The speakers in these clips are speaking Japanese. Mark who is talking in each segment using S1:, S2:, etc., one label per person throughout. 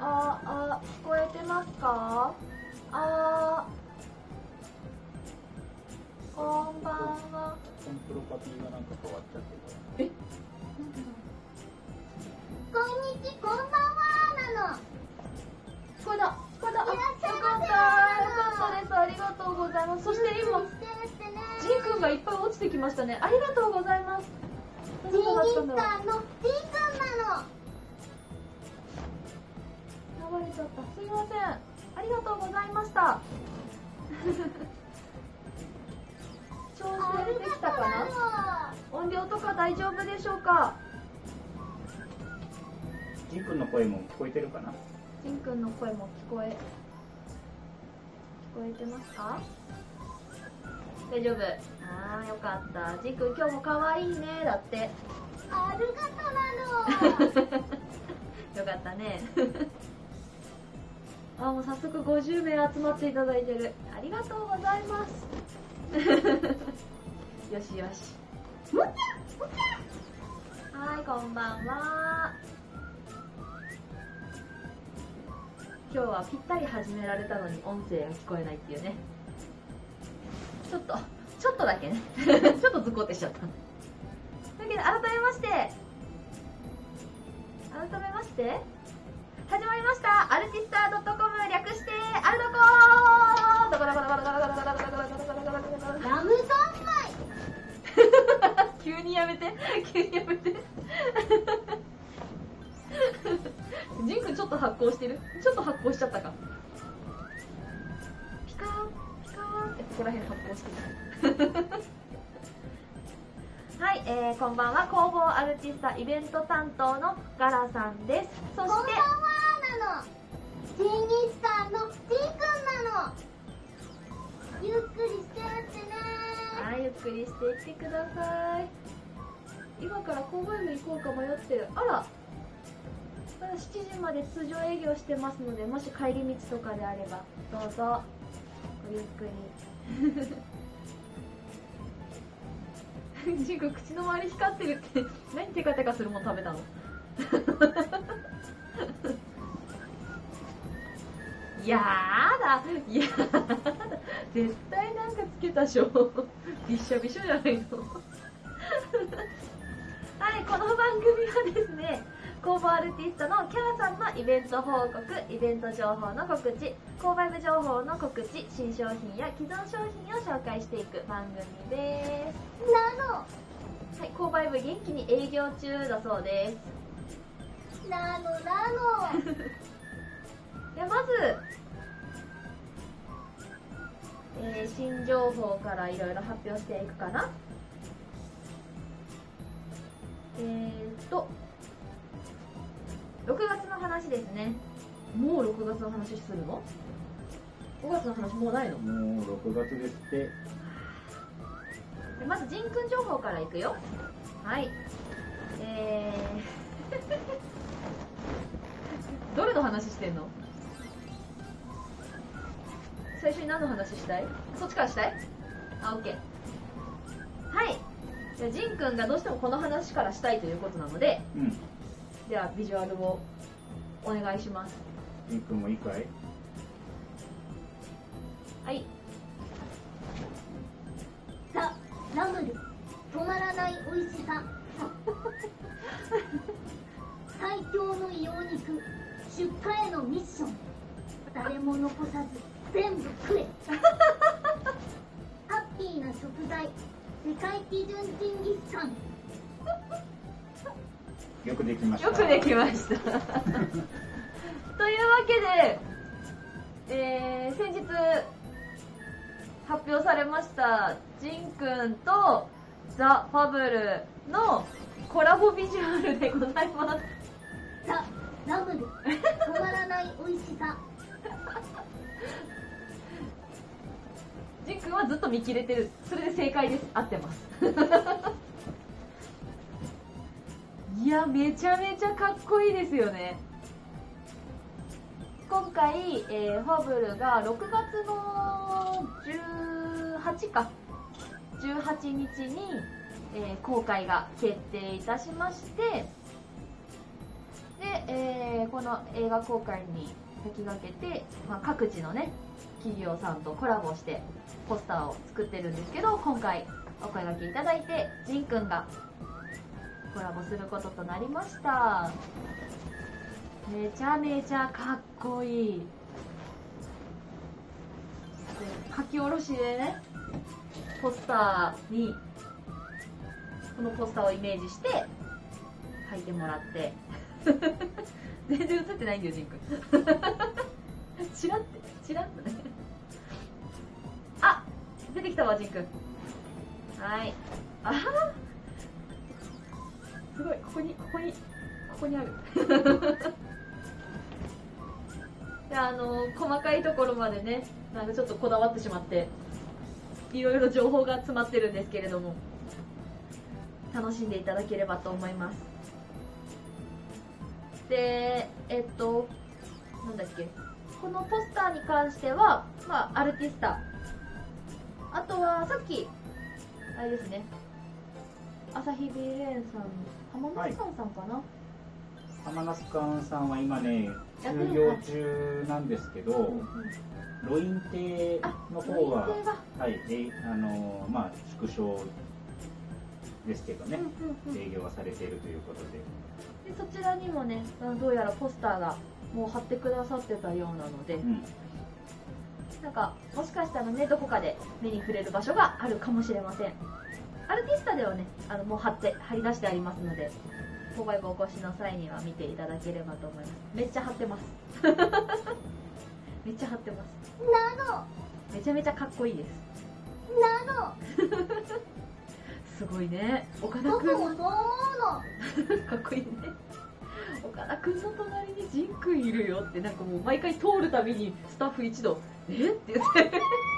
S1: 聞こえてますか？こんばんは。
S2: コンプロパティがなんか変わっちゃってる。
S3: こんにちこんばんはなの。
S1: これだ。よかったです。ありがとうございます。そして今ジンくんがいっぱい落ちてきましたね。ありがとうございます。
S3: ジンギスカンのジンくんなの。
S1: 流れちゃった。すいません。ありがとうございました。調整できたかな？音量とか大丈夫でしょうか？
S2: ジンくんの声も聞こえてるかな？
S1: ジンくんの声も聞こえてますか？大丈夫。よかった。ジンくん今日も可愛いね。だって。
S3: あるがたなの。
S1: よかったね。もう早速50名集まっていただいてる。ありがとうございます。よしよし。はい、こんばんは。今日はぴったり始められたのに音声が聞こえないっていうね。ちょっとだけね。ちょっとズコってしちゃった。というわけで改めまして始まりましたアルティスター .com 略してアルドコー。どこどこどこどこどこどこどこどこどこどこどこどこ。
S3: ラム三昧。
S1: 急にやめて。ジンくんちょっと発光してる。ちょっと発光しちゃったか。ピカーンピカーンってここら辺発光してる。はい、こんばんは。工房アルティスタイベント担当のガラさんです。そして
S3: こんばんはなの。ジンギスカンのジンくんなの。ゆっくりしてってね。
S1: はい、ゆっくりしていってください。今から購買部行こうか迷ってる。あら、まだ7時まで通常営業してますので、もし帰り道とかであればどうぞごゆっくり。ジンくん口の周り光ってるって何テカテカするもん食べたの？やだ絶対なんかつけたでしょ。びっしょびしょじゃないの。はい、この番組はですね、工房アルティストのキャラさんのイベント報告、イベント情報の告知、購買部情報の告知、新商品や既存商品を紹介していく番組です。
S3: なの。
S1: はい、購買部元気に営業中だそうです。
S3: なの。
S1: ではまず、新情報からいろいろ発表していくかな。6月の話ですね。もう6月の話するの？5月の話もうないの？
S2: もう6月ですって。
S1: でまずジンくん情報からいくよ。はい。どれの話してんの？最初に何の話したい？そっちからしたい？OK。はい。じゃあジンくんがどうしてもこの話からしたいということなので、ではビジュアルをお願いします。
S2: ジンくんもいいかい？
S1: はい。
S3: ザ・ラムル止まらない美味しさ。最強の硫黄肉出荷へのミッション。誰も残さず全部食え。ハッピーな食材世界基準ジンギスカン。
S2: よくできました。
S1: よくできました。というわけで、先日発表されましたジンくんとザ・ファブルのコラボビジュアルでございます。
S3: ザ・ラムル止まらない美味しさ。
S1: ジンくんはずっと見切れてる。それで正解です。合ってます。いや、めちゃめちゃかっこいいですよね。今回、ファブルが6月の18日に、公開が決定いたしまして、 で、この映画公開に先駆けて、各地のね企業さんとコラボしてポスターを作ってるんですけど、今回お声掛けいただいてジンくんがコラボすることとなりました。めちゃめちゃかっこいい。で書き下ろしでね、ポスターにこのポスターをイメージして書いてもらって全然映ってないんだよジンくんチラッチラッとねあ、出てきたわジンくん。はい、あはすごい、ここにあるで、細かいところまでね、なんかちょっとこだわってしまっていろいろ情報が詰まってるんですけれども、楽しんでいただければと思います。で、なんだっけ、このポスターに関しては、アルティスタ、あとはさっきあれですね、朝日ビーレーンさん、浜松館さんかな、
S2: 浜ナスカンさんは今ね休業中なんですけど、ロイン亭の方ははい縮小ですけどね、営業はされているということで、
S1: そちらにもね、どうやらポスターがもう貼ってくださってたようなので、なんかもしかしたらね、どこかで目に触れる場所があるかもしれません。アルティスタではね、もう貼り出してありますので、購買部お越しの際には見ていただければと思います。めっちゃ貼ってますめっちゃ貼ってます。
S3: なの
S1: めちゃめちゃかっこいいです。
S3: なの
S1: すごいね、岡田くん
S3: 僕もそう思うの
S1: かっこいいね。岡田くんの隣にジンくんいるよって、なんかもう毎回通るたびにスタッフ一同「えっ?」て言ってめ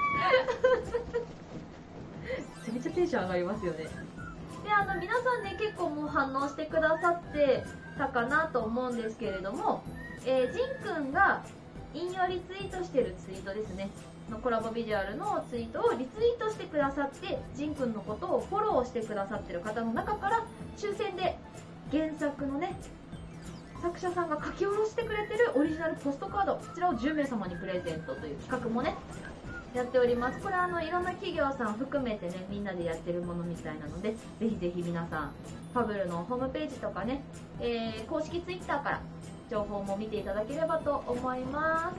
S1: ちゃめちゃテンション上がりますよね。で、皆さんね、結構もう反応してくださってたかなと思うんですけれども、ジンくんが引用リツイートしてるツイートですねのコラボビジュアルのツイートをリツイートしてくださって、ジンくんのことをフォローしてくださってる方の中から抽選で原作のね作者さんが書き下ろしてくれてるオリジナルポストカード、こちらを10名様にプレゼントという企画もねやっております。これいろんな企業さん含めてね、みんなでやってるものみたいなので、ぜひぜひ皆さんファブルのホームページとかね、公式ツイッターから情報も見ていただければと思います。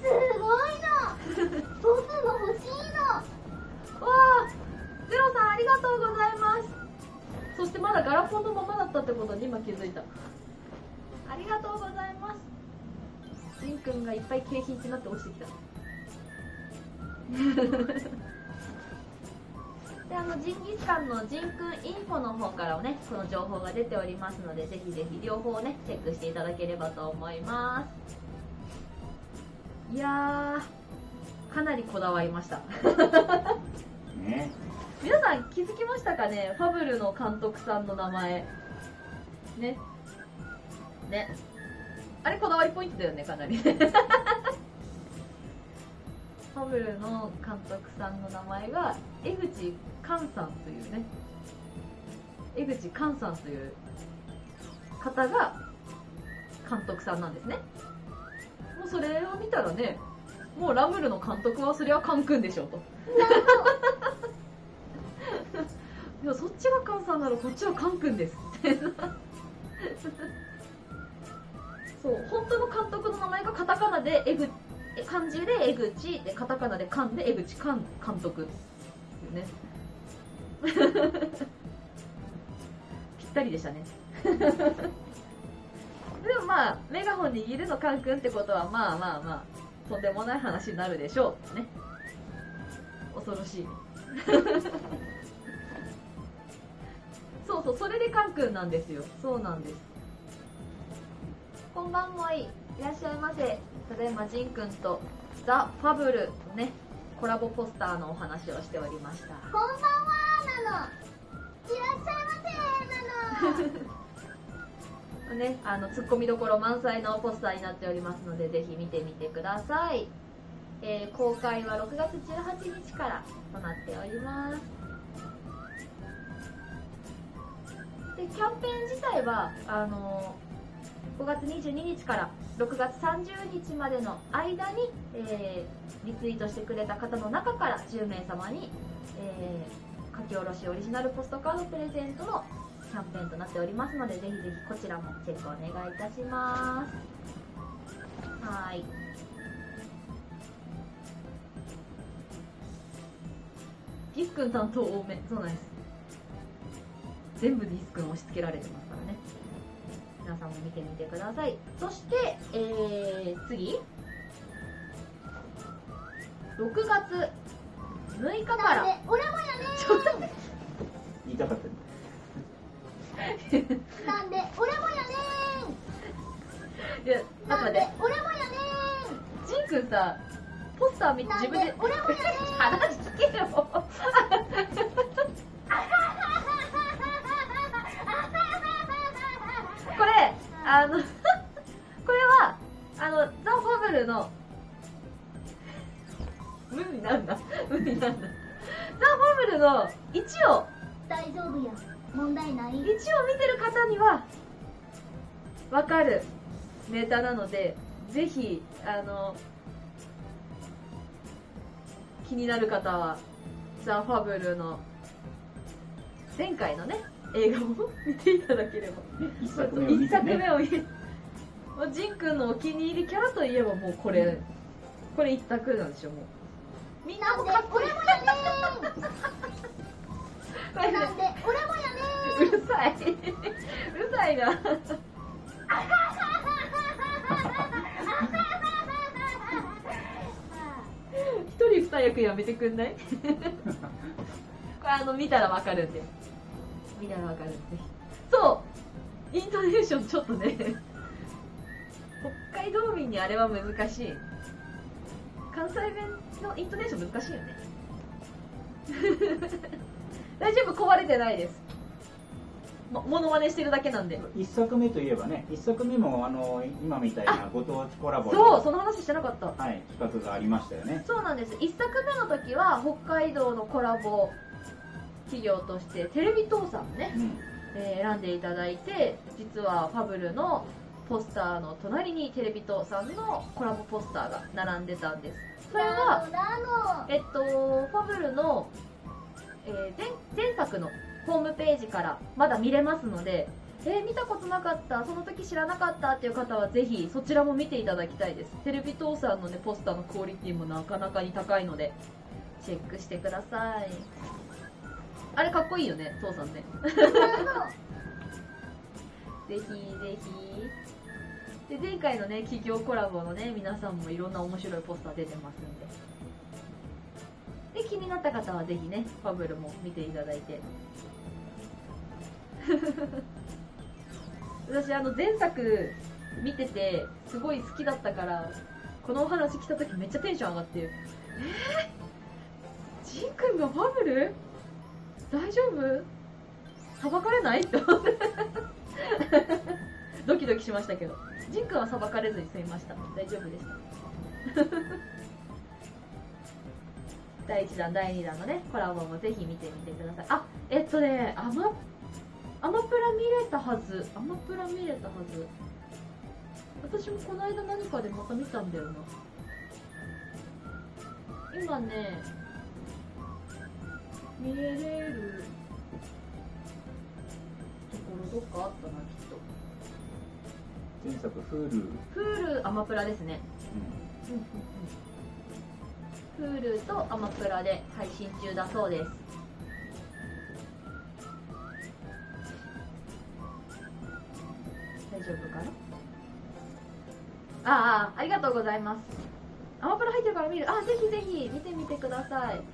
S3: すごいの僕も欲しいの。
S1: わあ、ゼロさんありがとうございます。そしてまだガラポンのままだったってことに今気づいた。ありがとうございます。ジンくんがいっぱい景品ってなって押してきたで、ジンギスカンのジンくんインフォの方からもね、この情報が出ておりますので、ぜひぜひ両方ねチェックしていただければと思います。いやー、かなりこだわりました
S2: ね、
S1: 皆さん気づきましたかね、ファブルの監督さんの名前ね、あれこだわりポイントだよね、かなりファブルの監督さんの名前が江口寛さんというね、江口寛さんという方が監督さんなんですね。もうそれを見たらね、もうラムルの監督はそれはカン君でしょうといや、そっちがカンさんならこっちはカン君ですそう本当の監督の名前がカタカナで漢字で江口でカタカナでカンで江口寛監督っていうねぴったりでしたねでもまあメガホン握るのカン君ってことはまあとんでもない話になるでしょうね。恐ろしいそうそれでカン君なんですよ。そうなんです。こんばんもいらっしゃいませ。ただいまジンくんとザ・ファブルのねコラボポスターのお話をしておりました。
S3: こんばんはなの。いらっしゃいませなの
S1: ね、ツッコミどころ満載のポスターになっておりますので、ぜひ見てみてください。公開は6月18日からとなっております。でキャンペーン自体は 5月22日から6月30日までの間に、リツイートしてくれた方の中から10名様に、書き下ろしオリジナルポストカードプレゼントのキャンペーンとなっておりますので、ぜひぜひこちらもチェックお願いいたします。はい。ディス君担当多め。そうなんです。全部ディス君押し付けられてますからね。皆さんも見てみてください。そして、次6月6日から
S3: 俺もやね
S1: ちょっと
S2: 言いたかった
S3: なんで俺もやね
S1: いや、
S3: なんで俺もやね
S1: ジンくんさ、ポスター見て自分で
S3: 俺もやね
S1: 話聞けよこれこれはザ・ファブルの無になんだザ・ファブルの1を
S3: 大丈夫や問題ない
S1: 1を見てる方には分かるネタなので、ぜひ気になる方はザ・ファブルの前回のね映画を見ていただければ、
S2: 1作目を見てね。
S1: 1作目を見てジンくんのお気に入りキャラといえばもうこれ一択なんでしょ。もうみんなもかっこいい
S3: 俺もやねなんで俺もやね
S1: うるさいうるさいな一人二役やめてくんないこれ見たらわかるんで、見たらわかるんで。そうイントネーションちょっとね北海道民にあれは難しい。関西弁のイントネーション難しいよね大丈夫、壊れてないです。モノマネしてるだけなんで。
S2: 1作目といえばね、1作目も今みたいなご当地コラボ
S1: そう、その話してなかった。
S2: はい、企画がありましたよね。
S1: そうなんです。1作目の時は北海道のコラボ企業としてテレビ東さんをね、選んでいただいて、実はファブルのポスターの隣にテレビ東さんのコラボポスターが並んでたんです。それはファブルの、前作のホームページからまだ見れますので、見たことなかった、その時知らなかったっていう方はぜひそちらも見ていただきたいです。テレビ東さんのねポスターのクオリティもなかなかに高いのでチェックしてください。あれかっこいいよね、父さんねぜひぜひ。で、前回のね企業コラボのね皆さんもいろんな面白いポスター出てますんで、気になった方はぜひねファブルも見ていただいて私前作見ててすごい好きだったから、このお話来た時めっちゃテンション上がって、ジンくんがファブル大丈夫？裁かれないって思ってドキドキしましたけど、ジンくんは裁かれずに済みました。大丈夫でした第1弾第2弾のねコラボもぜひ見てみてください。あ、アマプラ見れたはず。私もこの間何かでまた見たんだよな。今ね見れるところどっかあったな、きっと。
S2: 前作
S1: Hulu、アマプラですね。Hulu とアマプラで配信中だそうです。大丈夫かな。ありがとうございます。アマプラ入ってるから見る。ぜひぜひ見てみてください。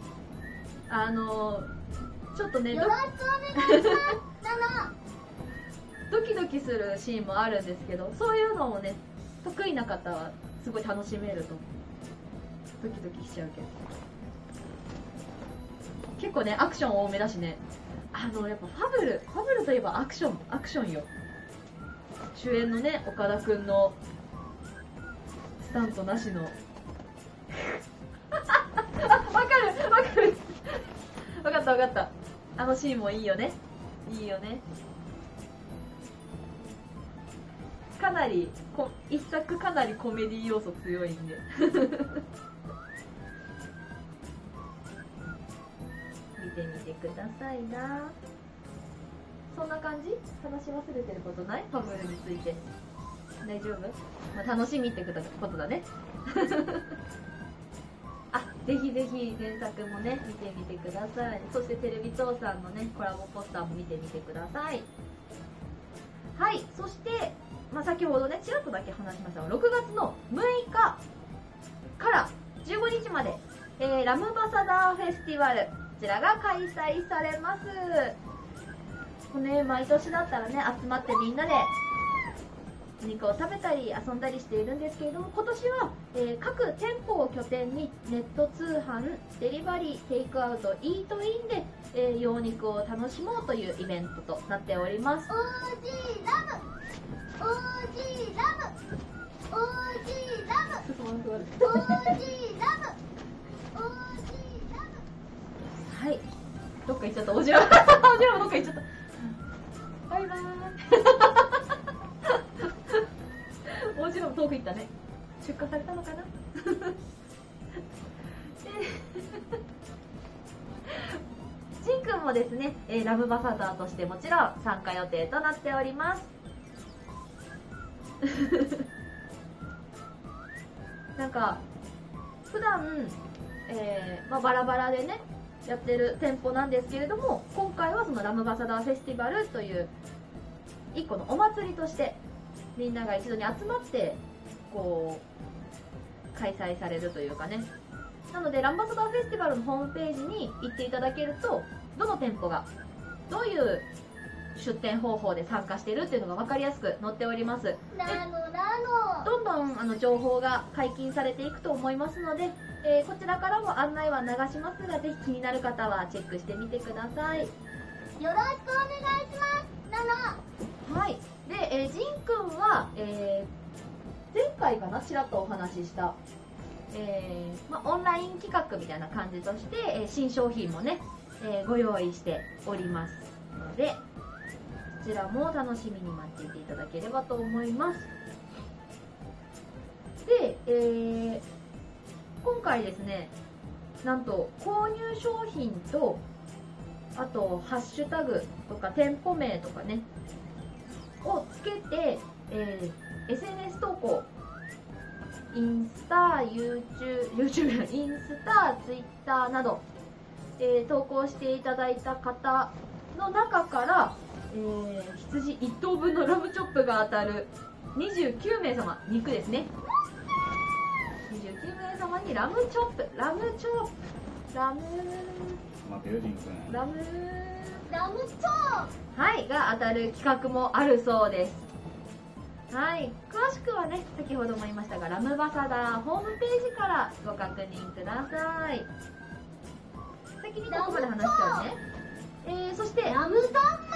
S1: ちょっとね
S3: よろしくお願いします
S1: ドキドキするシーンもあるんですけど、そういうのもね得意な方はすごい楽しめると思う。ドキドキしちゃうけど結構ねアクション多めだしね。やっぱファブルといえばアクションよ。主演のね岡田くんのスタントなしのわかるわかった。あのシーンもいいよね。かなり一作かなりコメディ要素強いんで見てみてくださいな。そんな感じ？話し忘れてることない？ファブルについて大丈夫？まあ、楽しみってことだねあ、ぜひぜひ原作もね見てみてください。そしてテレビ東さんのねコラボポスターも見てみてください。はい、そして、まあ、先ほどねちらっとだけ話しましたが、6月の6日から15日まで、ラムバサダーフェスティバル、こちらが開催されます。ね、毎年だったらね集まってみんなで肉を食べたり遊んだりしているんですけれども、今年は、各店舗を拠点にネット通販、デリバリー、テイクアウト、イートインで、羊肉を楽しもうというイベントとなっております。
S3: OG ラブ OG ラブ OG ラブ OG ラブ OG ラブ。
S1: はい、どっか行っちゃった。おじらもどっか行っちゃった。バイバーイおじらも遠く行ったね。出荷されたのかなジンくんもですね、ラムバサダーとしてもちろん参加予定となっておりますなんか普段、まあ、バラバラでねやってる店舗なんですけれども、今回はそのラムバサダーフェスティバルという一個のお祭りとしてみんなが一度に集まってこう開催されるというかね。なのでラムバサダーフェスティバルのホームページに行っていただけると、どの店舗がどういう出店方法で参加しているっていうのが分かりやすく載っております。どんどん情報が解禁されていくと思いますので、こちらからも案内は流しますが、ぜひ気になる方はチェックしてみてください。
S3: よろしくお願いします。
S1: はい。で、ジンくんは、前回かなちらっとお話しした、まあ、オンライン企画みたいな感じとして、新商品もね、ご用意しておりますので、こちらも楽しみに待っていていただければと思います。で、今回ですね、なんと購入商品と、あとハッシュタグとか店舗名とかねをつけて、SNS 投稿、インスタ、YouTube、インスタ、Twitter など、投稿していただいた方の中から、羊1頭分のラムチョップが当たる29名様、肉ですね、29名様にラムチョップ
S2: 待てよジンくん。
S3: ラムチョ
S1: はいが当たる企画もあるそうです。はい、詳しくはね先ほども言いましたがラムバサダーホームページからご確認ください。先にここまで話しちゃうね。そして
S3: ラム三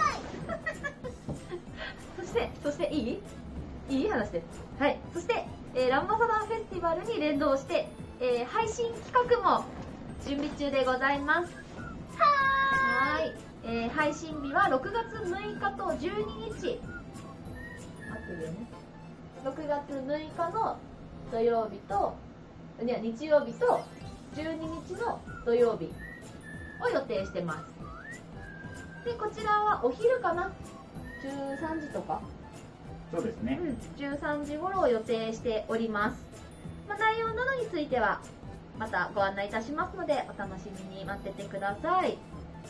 S3: 昧
S1: そしていい話して。はい、そして、ラムバサダーフェスティバルに連動して、配信企画も準備中でございます。はい、配信日は6月6日と12日合ってるよね。6月6日の土曜日と日曜日と12日の土曜日を予定してます。でこちらはお昼かな、13時とか、
S2: そうですね、
S1: 13時頃を予定しております。まあ、内容などについてはまたご案内いたしますのでお楽しみに待っててください。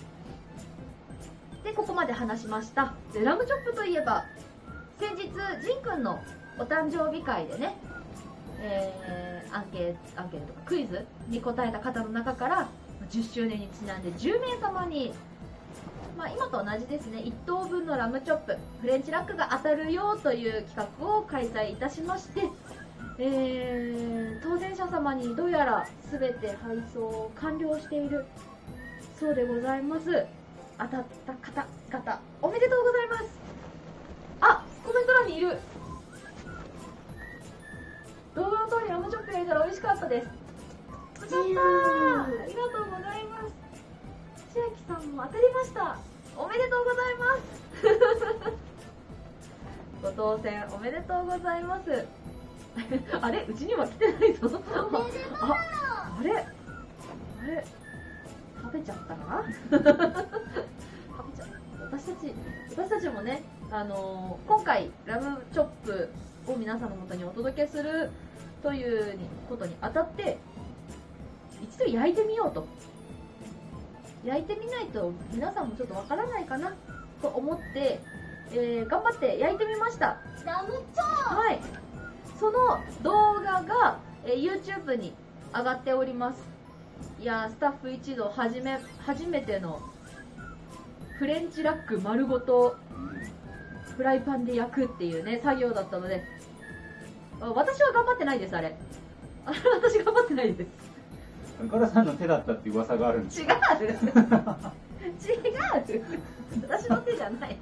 S1: でここまで話しました。でラムチョップといえば先日ジンくんのお誕生日会でね、アンケートとかクイズに答えた方の中から10周年にちなんで10名様に、まあ、今と同じですね、1等分のラムチョップフレンチラックが当たるよという企画を開催いたしまして、当選者様にどうやら全て配送完了しているそうでございます。当たった方々おめでとうございます。あ、コメント欄にいる。動画の通りラムチョップ焼いたら美味しかったです。よかった、ありがとうございます。千秋さんも当たりました。おめでとうございますご当選おめでとうございます。あれ、うちには来てないぞ。あれ食べちゃったかな。食べちゃった。私たちもね、今回ラムチョップを皆さんのもとにお届けするということにあたって、一度焼いてみようと。焼いてみないと皆さんもちょっとわからないかなと思って、頑張って焼いてみました。
S3: ラムチョウ。
S1: はい。その動画が、YouTube に上がっております。いやー、スタッフ一同初めてのフレンチラック丸ごとフライパンで焼くっていうね作業だったので、私は頑張ってないです。私頑張ってないです。
S2: 岡田さんの手だったっていう噂があるんです。
S1: 違う私の手じゃない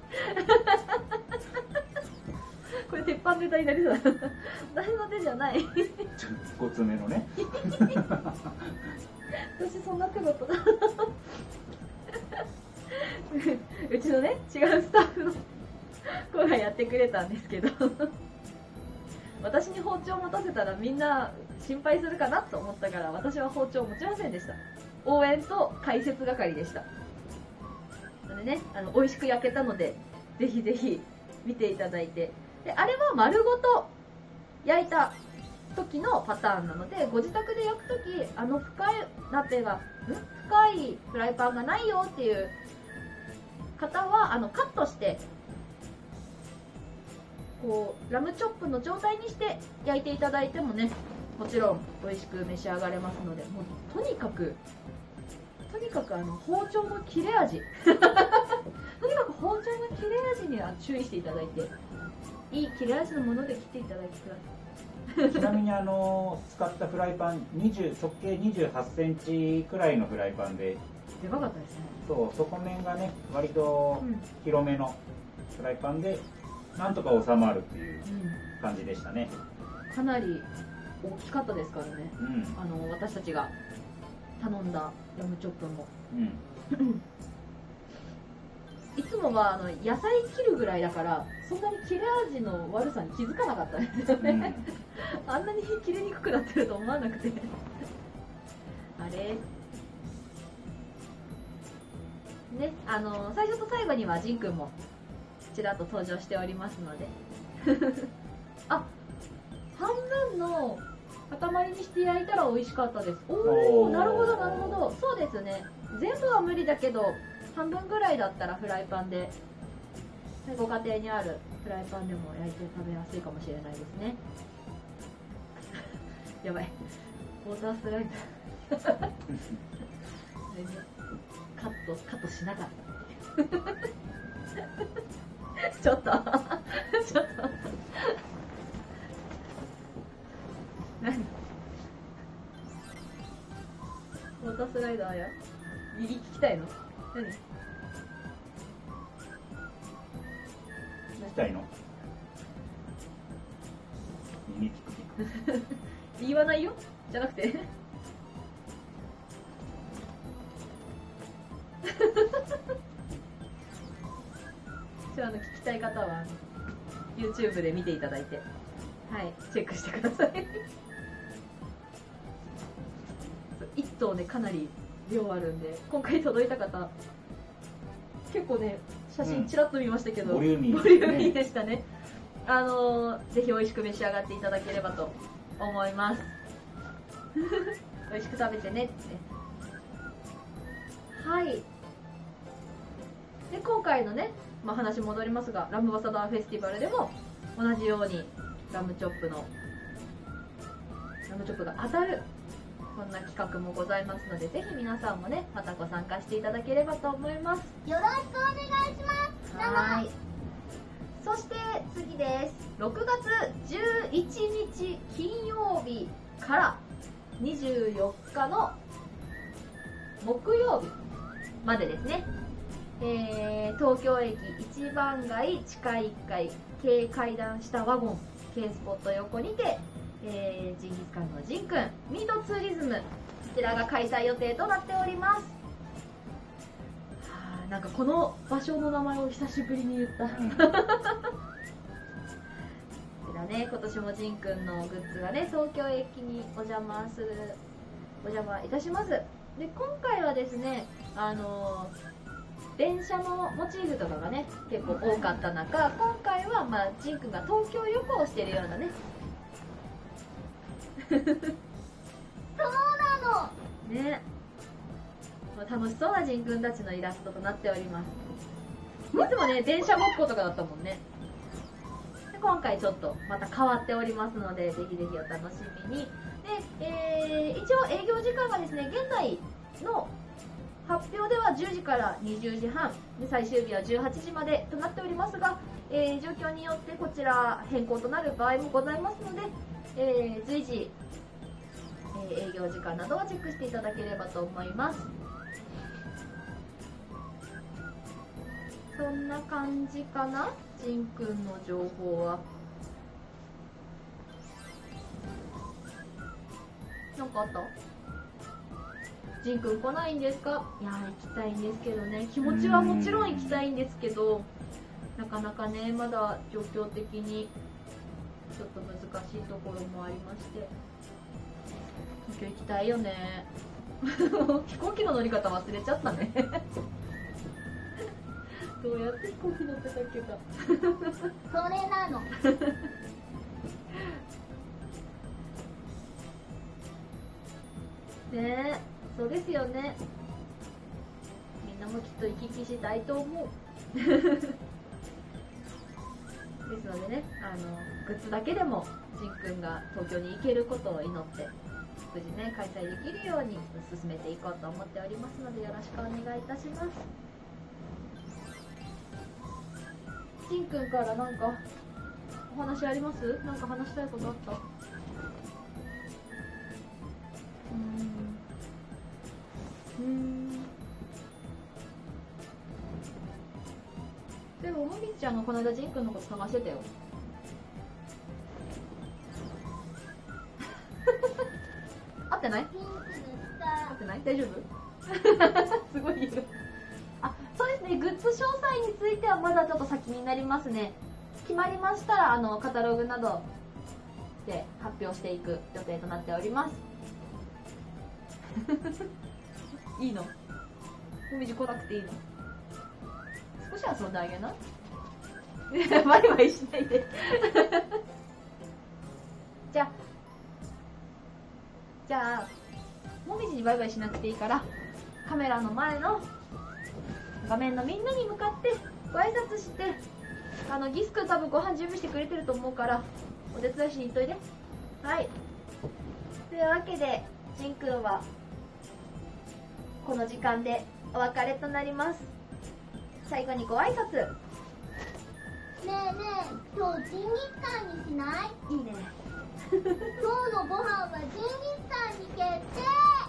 S1: これ鉄板ネタになりそうだ。私の手じゃない。
S2: ごつめのね。
S1: 私そんな手だった。うちのね、違うスタッフの子がやってくれたんですけど、私に包丁を持たせたらみんな心配するかなと思ったから、私は包丁を持ちませんでした。応援と解説係でした。それでね、美味しく焼けたので、ぜひぜひ見ていただいて。で、あれは丸ごと焼いた時のパターンなので、ご自宅で焼く時、深いフライパンがないよっていう方はカットしてこうラムチョップの状態にして焼いていただいてもね、もちろん美味しく召し上がれますので、もうとにかく包丁の切れ味とにかく包丁の切れ味には注意していただいて、いい切れ味のもので切っていただいてください。
S2: ちなみに使ったフライパン直径28センチくらいのフライパンで、
S1: でかかったですね。
S2: そう、底面がね割と広めのフライパンでなんとか収まるっていう感じでしたね。
S1: かなり大きかったですからね。私たちが頼んだラムチョップも、いつもは野菜切るぐらいだからそんなに切れ味の悪さに気づかなかったんですよね。あんなに切れにくくなってると思わなくてあれね、最初と最後にはジンくんもちらっと登場しておりますのであ、半分の塊にして焼いたら美味しかったです。おお、なるほどなるほど。そうですね、全部は無理だけど半分ぐらいだったらフライパンで、ご家庭にあるフライパンでも焼いて食べやすいかもしれないですね。やばい、ウォータースライダーカットしなかったちょっと何ウォータースライダーや右聞きたいの？何聞
S2: きたいの？耳ピクピク
S1: 言わないよじゃなくて聞きたい方はYouTube で見ていただいて、はい、チェックしてください1頭ね、かなり量あるんで、今回届いた方結構ね、写真ちらっと見ましたけど、
S2: ボリューミ
S1: ーでしたね。ぜひ美味しく召し上がっていただければと思います美味しく食べてねって。はい。で、今回のね、話戻りますが、ラムバサダーフェスティバルでも同じようにラムチョップが当たる、こんな企画もございますので、ぜひ皆さんもね、またご参加していただければと思います。
S3: よろしくお願いします。
S1: はい。そして次です。6月11日金曜日から24日の木曜日までですね。東京駅一番街地下1階軽階段下ワゴン K スポット横にて、ジンギスカンのジンくんミートツーリズム、こちらが開催予定となっております。なんかこの場所の名前を久しぶりに言った、 ね、今年もジンくんのグッズがね、東京駅にお邪魔いたします。で、今回はですね、電車のモチーフとかがね結構多かった中、今回はジンくんが東京旅行をしているようなね
S3: そうなの
S1: ね、楽しそうなジンくんたちのイラストとなっております。いつもね電車ごっことかだったもんね。で今回ちょっとまた変わっておりますので、ぜひぜひお楽しみに。で、一応営業時間がですね、現在の発表では10時から20時半で、最終日は18時までとなっておりますが、状況によってこちら変更となる場合もございますので、随時、営業時間などはチェックしていただければと思います。そんな感じかな、ジンくんの情報は。なんかあった？ジンくん来ないんですか？いやー、行きたいんですけどね、気持ちはもちろん行きたいんですけど、なかなかねまだ状況的にちょっと難しいところもありまして、東京行きたいよね飛行機の乗り方忘れちゃったねどうやって飛行機乗ってたっけか
S3: それなの
S1: ねえ、そうですよね。みんなもきっと行き来したいと思うですのでね、グッズだけでもジンくんが東京に行けることを祈って無事ね開催できるように進めていこうと思っておりますので、よろしくお願いいたします。ジンくんからなんかお話あります？なんか話したいことあった？でももみちゃんがこの間ジンくんのこと探してたよ合ってない？
S3: ピンクの
S1: 合ってない？大丈夫？すごい言う。あ、そうですね、グッズ詳細についてはまだちょっと先になりますね。決まりましたらカタログなどで発表していく予定となっておりますいいの？もみじ来なくていいの？少し遊んであげなバイバイしないでじゃあもみじにバイバイしなくていいから、カメラの前の画面のみんなに向かってご挨拶して、ギスくん多分ご飯準備してくれてると思うからお手伝いしに行っといて。はい、というわけでジンくんはこの時間でお別れとなります。最後にご挨拶。
S3: ねえねえ、今日ジンギスカンにしない？
S1: いいね
S3: 今日のご飯はジンギスカンに決定。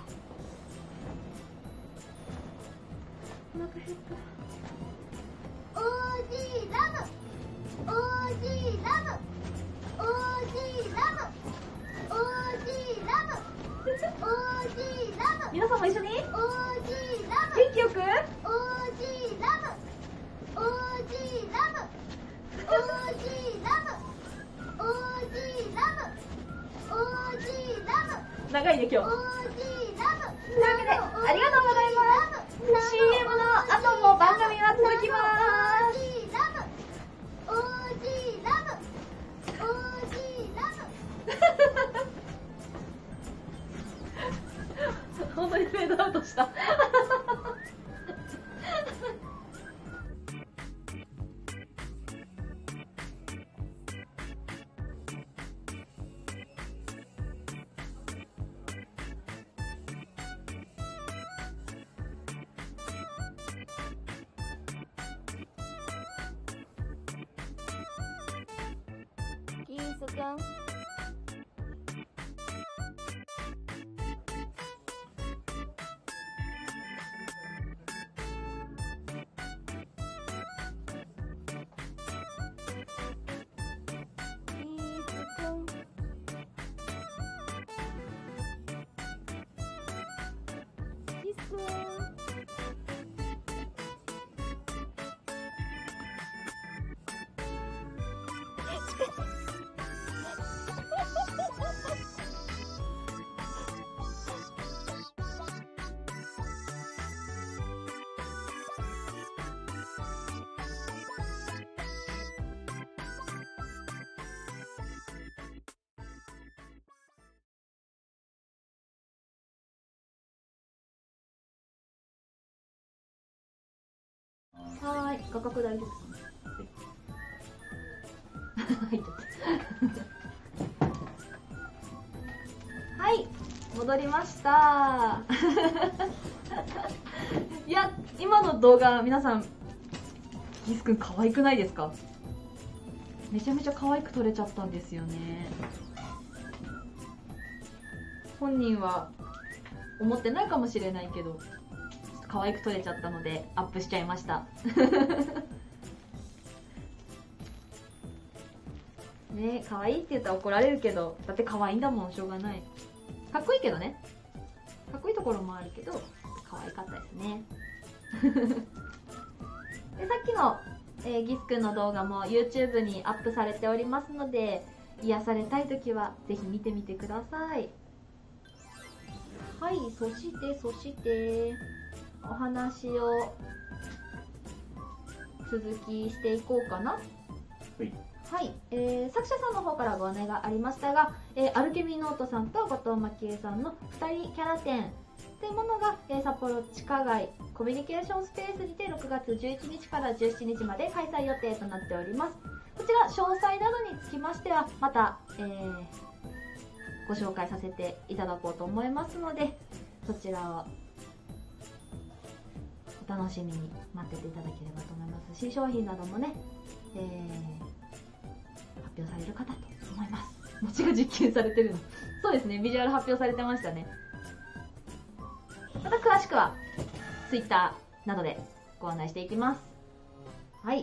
S1: お腹減った。
S3: オージーラブ、オージーラブ、オージーラブ、オージーラブ、オージーラブ。
S1: 皆さんも一緒に
S3: オージーラブ、
S1: 元気よく
S3: オージーラブ、オージーラブ、オージーラブ、オージーラブ、オージーラブ。
S1: 長いね今日。
S3: オージーラブ。
S1: というわけでありがとうございます。 CM の後も番組は続きます。
S3: オージーラブ、オージーラブ。
S1: 本当にフェードアウトした
S3: キースくん。
S1: はーい、画角大丈夫ですか？入っちゃったはい、戻りましたいや、今の動画皆さんギスくん可愛くないですか？めちゃめちゃ可愛く撮れちゃったんですよね。本人は思ってないかもしれないけど可愛く撮れちゃったのでアップしちゃいましたね、可愛いって言ったら怒られるけど、だって可愛いんだもん、しょうがない。かっこいいけどね、かっこいいところもあるけど可愛かったですねで、さっきの、ギスくんの動画も YouTube にアップされておりますので、癒されたいときはぜひ見てみてください。はい、そしてお話を続きしていこうかな。はい、作者さんの方からご案内がありましたが、アルケミーノートさんと後藤真希恵さんの2人キャラ展というものが、札幌地下街コミュニケーションスペースにて6月11日から17日まで開催予定となっております。こちら詳細などにつきましてはまた、ご紹介させていただこうと思いますので、そちらをお楽しみに待ってていただければと思いますし、商品などもね、発表されるかと思います。餅が実験されてるのそうですね、ビジュアル発表されてましたね。また詳しくは Twitter などでご案内していきます。はい、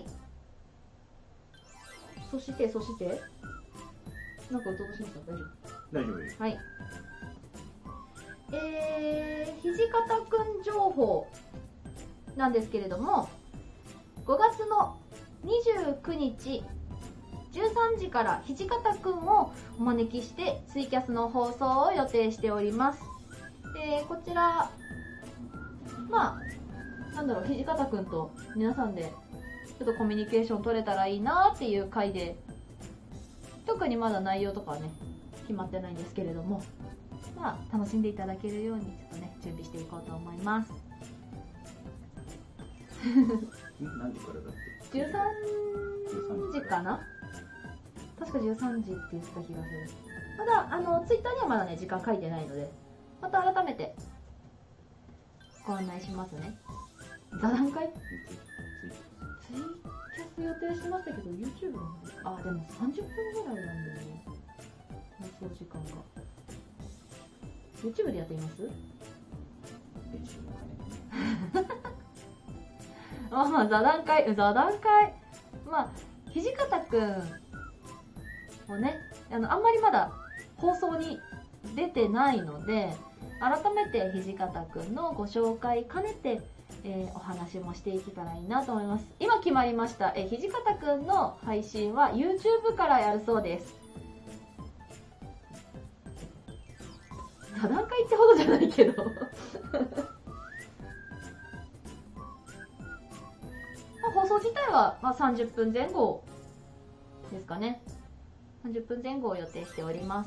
S1: そしてなんか音しました？大丈夫です。はい。土方くん情報なんですけれども、5月の29日13時から土方くんをお招きしてツイキャスの放送を予定しております。こちら、まあなんだろう、土方くんと皆さんでちょっとコミュニケーション取れたらいいなっていう回で、特にまだ内容とかはね決まってないんですけれども、まあ楽しんでいただけるようにちょっとね準備していこうと思います
S2: 何時からだっけ
S1: ？13時かな、確か13時って言ってた気がする。まだツイッターにはまだね時間書いてないので、また改めてご案内しますね。座談会ツイキャス予定してましたけど YouTube の方で、でも30分ぐらいなんだよね、放送時間が。 YouTube でやってみます？
S2: 練習の兼ね
S1: まあ座談会まあ土方くんをね、あんまりまだ放送に出てないので、改めて土方くんのご紹介兼ねて、お話もしていけたらいいなと思います。今決まりました。土方くんの配信は YouTube からやるそうです。座談会ってほどじゃないけど放送自体は、30分前後ですかね。30分前後を予定しております。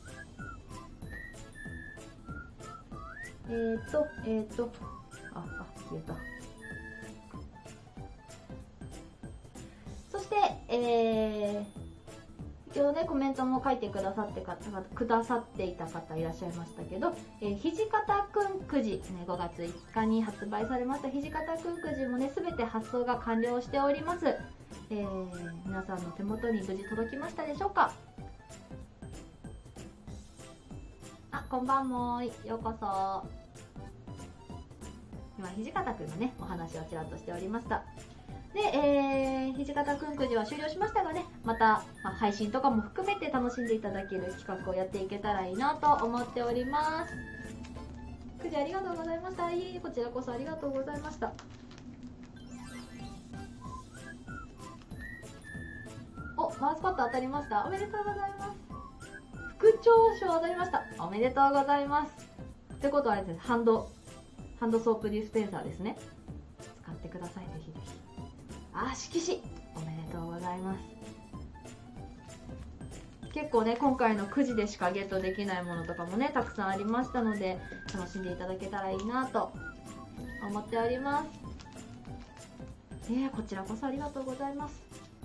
S1: 消えた。そして、一応ねコメントも書いてくださっていた方いらっしゃいましたけど、土方くんくじ、5月5日に発売されました土方くんくじもね全て発送が完了しております。皆さんの手元に無事届きましたでしょうか？こんばんも、ようこそ。今土方くんのねお話をちらっとしておりました。で、土方くんくじは終了しましたがね、また、配信とかも含めて楽しんでいただける企画をやっていけたらいいなと思っております。くじありがとうございました。こちらこそありがとうございました。マウスパッド当たりました。おめでとうございます。副長賞当たりました。おめでとうございます。ってことはあれですね、ハンドソープディスペンサーですね。使ってください、ぜひぜひ。色紙おめでとうございます。結構ね今回のくじでしかゲットできないものとかもねたくさんありましたので、楽しんでいただけたらいいなと思っております。 こちらこそありがとうございます。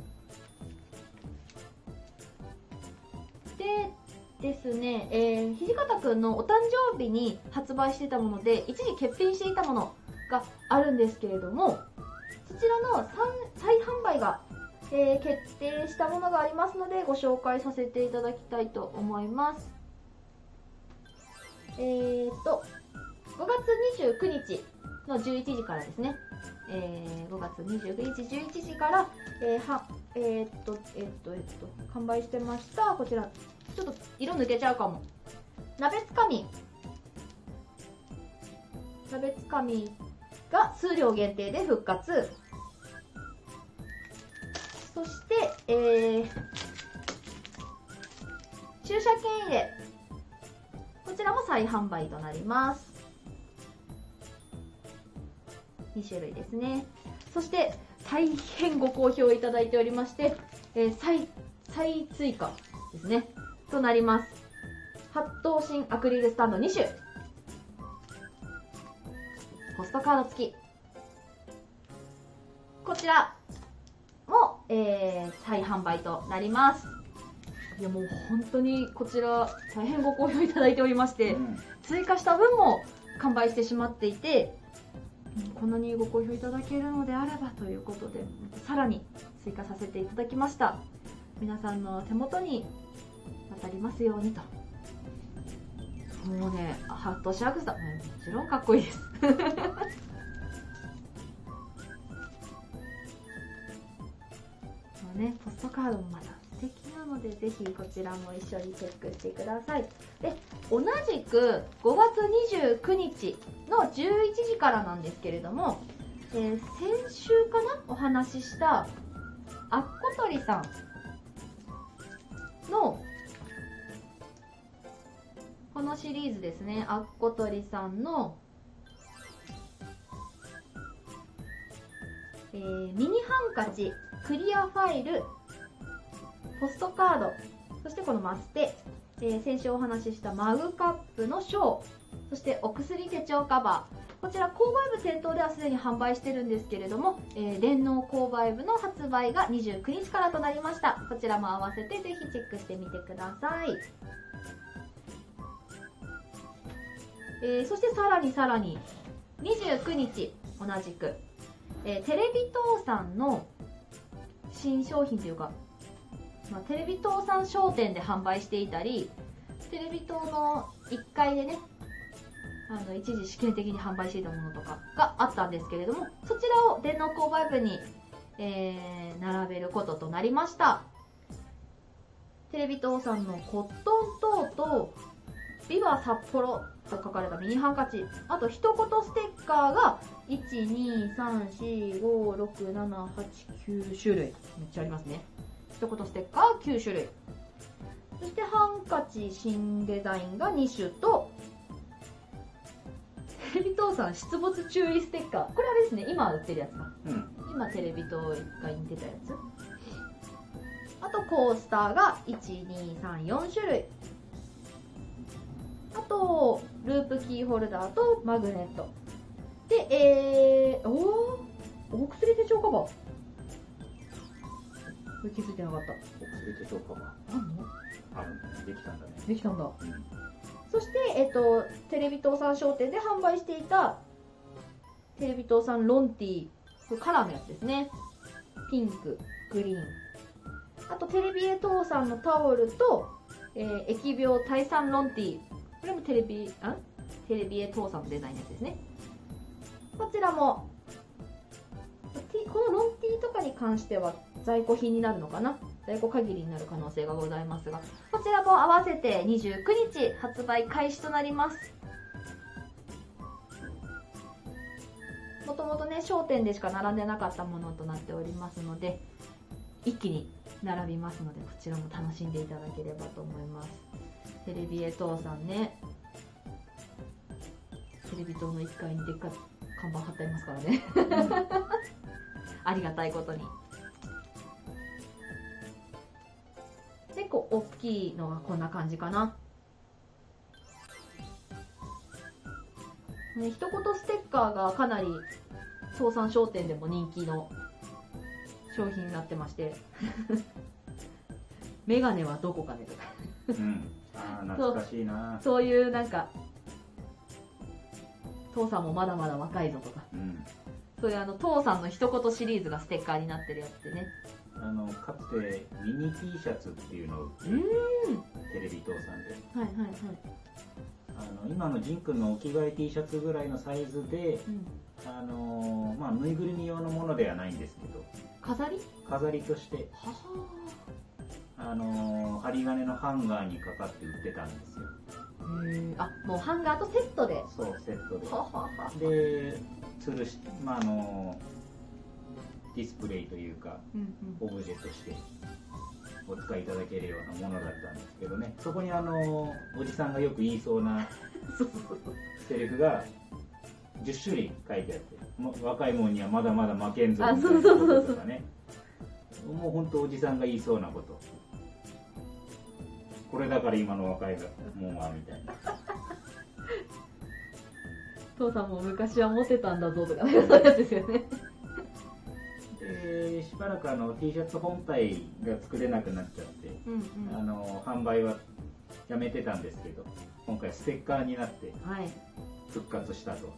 S1: でですね、土方くんのお誕生日に発売してたもので、一時欠品していたものがあるんですけれども、そちらの再販売が、決定したものがありますので、ご紹介させていただきたいと思います。5月29日の11時からですね、5月29日11時から、完売してました。こちら、ちょっと色抜けちゃうかも。鍋つかみが数量限定で復活。そして、駐車券入れ。こちらも再販売となります。2種類ですね。そして大変ご好評いただいておりまして、再追加ですねとなります。8等身アクリルスタンド2種、ポストカード付き、こちらも、再販売となります。いやもう本当にこちら大変ご好評いただいておりまして、追加した分も完売してしまっていて、こんなにご好評いただけるのであればということで、さらに追加させていただきました。皆さんの手元に渡りますようにと。もうね、ハットシャークさん、もちろんかっこいいですね、ポストカードもまた素敵なので、ぜひこちらも一緒にチェックしてください。で、同じく5月29日の11時からなんですけれども、先週かなお話ししたあっことりさんのこのシリーズですね、あっことりさんのミニハンカチ、クリアファイル、ポストカード、そしてこのマステ、先週お話ししたマグカップのショー、そしてお薬手帳カバー、こちら購買部店頭ではすでに販売してるんですけれども、電脳購買部の発売が29日からとなりました。こちらも合わせてぜひチェックしてみてください。そしてさらに29日同じく、テレビ塔さんの新商品というか、テレビ塔さん商店で販売していたり、テレビ塔の1階でね、一時試験的に販売していたものとかがあったんですけれども、そちらを電脳購買部に、並べることとなりました。テレビ塔さんのコットントーとビバ札幌と書かれたミニハンカチ、あと一言ステッカーが 1,2,3,4,5,6,7,8,9 種類、めっちゃありますね。一言ステッカー9種類、そしてハンカチ新デザインが2種と、テレビ塔さん出没注意ステッカー、これあれですね、今売ってるやつな、今テレビ塔が似てたやつ、あとコースターが 1,2,3,4 種類、あとループキーホルダーとマグネットで、お薬手帳カバー、これ気づいてなかった。
S2: お薬手帳カバー
S1: あんの？
S2: できたんだね。
S1: できたんだ。そして、テレビ塔さん商店で販売していたテレビ塔さんロンティー、これカラーのやつですね。ピンク、グリーン、あとテレビ塔さんのタオルと、疫病タイサンロンティー、これもテレビ塔さんのデザインのやつですね。こちらもこのロンティーとかに関しては在庫品になるのかな、在庫限りになる可能性がございますが、こちらも合わせて29日発売開始となります。もともとね、商店でしか並んでなかったものとなっておりますので、一気に並びますので、こちらも楽しんでいただければと思います。テレビ塔さんね、テレビ塔の1階にでっかい看板貼ってありますからねありがたいことに。結構大きいのがこんな感じかな。ね、一言ステッカーがかなり東山商店でも人気の商品になってましてメガネはどこかねとか
S2: ああ懐かしいな。
S1: そういうなんか父さんもまだまだ若いぞとか、そういう父さんの一言シリーズがステッカーになってるやつでね、
S2: かつてミニ T シャツっていうのをテレビ塔さんで、
S1: はいはいはい、
S2: 今のジンくんのお着替え T シャツぐらいのサイズで、まあぬいぐるみ用のものではないんですけど、
S1: 飾り
S2: として
S1: は
S2: 針金のハンガーにかかって売ってたんですよ。
S1: あ、もうハンガーとセットで。
S2: そうセットで。
S1: ははは
S2: で吊るし、まあディスプレイというか、オブジェとしてお使いいただけるようなものだったんですけどね、そこにおじさんがよく言いそうなセリフが10種類書いてあって、若いもんにはまだまだ負けんぞみたいなこととかね、もう本当おじさんが言いそうなこと、これだから今の若いもんはみたいな
S1: 父さんも昔はモテたんだぞとかそういうやつですよね。
S2: でしばらくT シャツ本体が作れなくなっちゃって、販売はやめてたんですけど、今回ステッカーになって復活したと、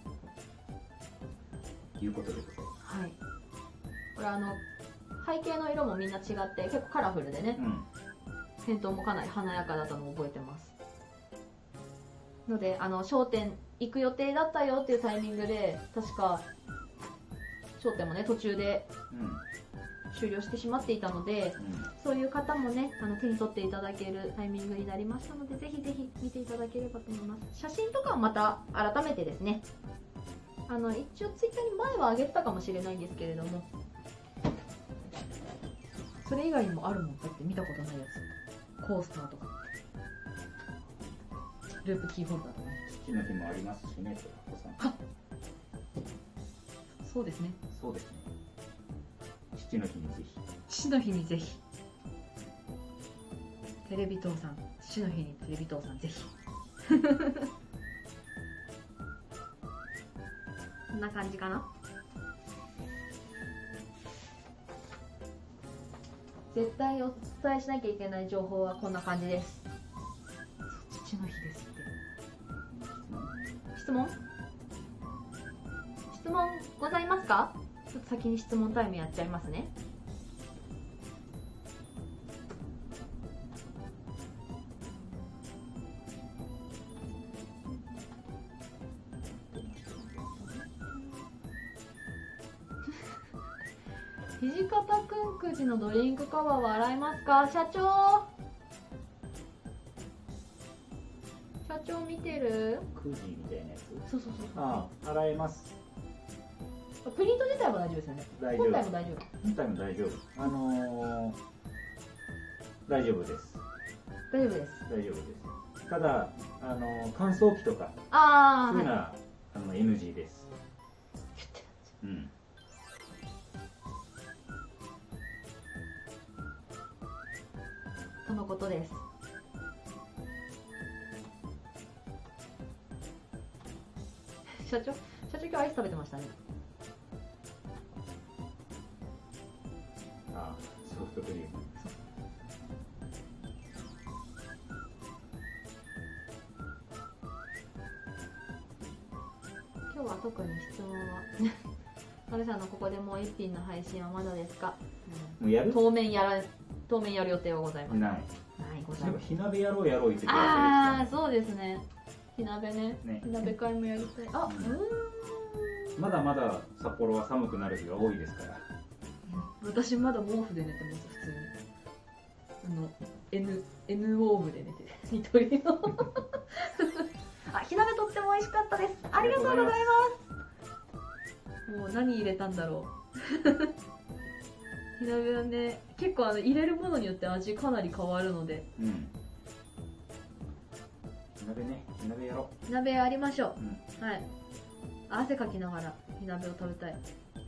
S2: いうことでございます。
S1: はい、これ背景の色もみんな違って結構カラフルでね、店頭もかなり華やかだったのを覚えてますので、商店行く予定だったよっていうタイミングで、確か商店もね途中で終了してしまっていたので、そういう方もね手に取っていただけるタイミングになりましたので、ぜひぜひ見ていただければと思います。写真とかはまた改めてですね、一応ツイッターに前は上げてたかもしれないんですけれども、それ以外にもあるもんだって見たことないやつ、コースターとかループキーホルダーとかね、
S2: 父の日もありますしね、お子さん。
S1: そうですね。
S2: そうですね。父の日にぜひ。
S1: 父の日にぜひ。テレビ塔さん、父の日にテレビ塔さんぜひ。こんな感じかな。絶対お伝えしなきゃいけない情報はこんな感じです。父の日ですって。質問ございますか？ちょっと先に質問タイムやっちゃいますね。土方くんくじのドリンクカバーは洗いますか？社長見てる？
S2: クージーみたいなやつ。
S1: そう
S2: ああ、洗えます。
S1: プリント自体は大丈夫ですよね。
S2: 大丈夫。
S1: 本体も大丈夫。
S2: 本体も大丈夫。大丈夫です。
S1: 大丈夫です。
S2: 大丈夫です。ただ乾燥機とかそういうのはNG です。
S1: とのことです。社長今日アイス食べてましたね。
S2: ああ、ソフトクリーム。
S1: 今日は特に質問はマルさんのここでもう一品の配信はまだですか？
S2: もうやる？
S1: 当面やる予定はございます。
S2: ない
S1: ございます。
S2: 火鍋やろう言ってください。
S1: ああ、そうですね。火鍋ね。火鍋会もやりたい。
S2: まだまだ札幌は寒くなる日が多いですから。
S1: 私まだ毛布で寝てます普通に。N ウォームで寝てる。ニトリの火鍋とっても美味しかったです。ありがとうございます。もう何入れたんだろう。火鍋はね、結構入れるものによって味かなり変わるので。
S2: 火鍋ね、火鍋やろう。
S1: 火鍋やりましょう。はい。汗かきながら火鍋を食べたい。